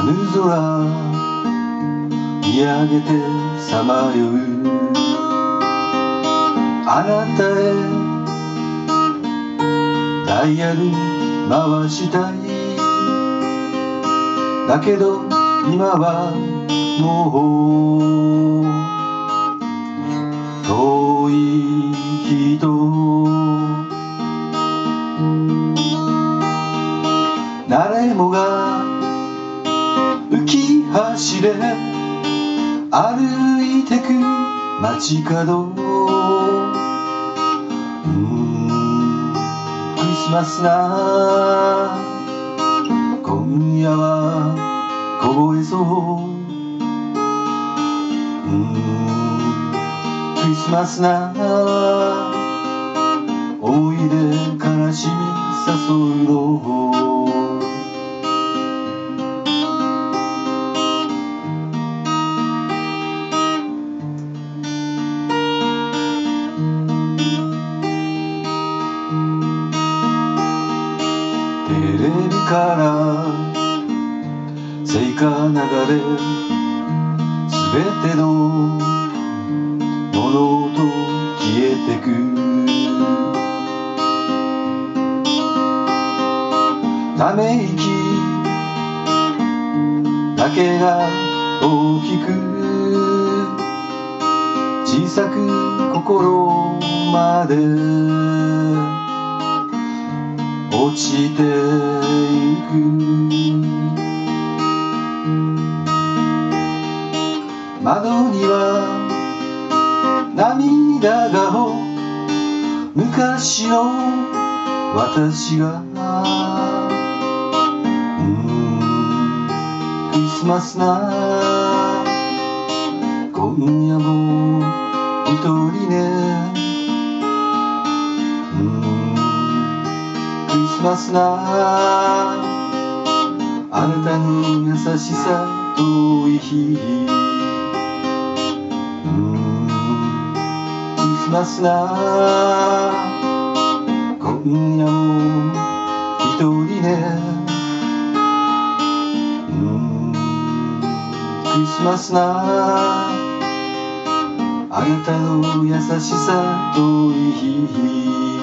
春空見上げてさまようあなたへダイヤル回したい。だけど今はもう遠い人。誰もが浮き橋で歩いてく街角。クリスマスな今夜は凍えそう。クリスマスな思い出悲しみ誘うの。テレビから聖歌流れすべての物音消えてく。ため息だけが大きく小さく心まで落ちていく。窓には涙顔昔の私が。クリスマスな今夜も一人ね。クリスマスなあなたの優しさ遠い日。クリスマスな今夜も一人ね。クリスマスなあなたの優しさ遠い日。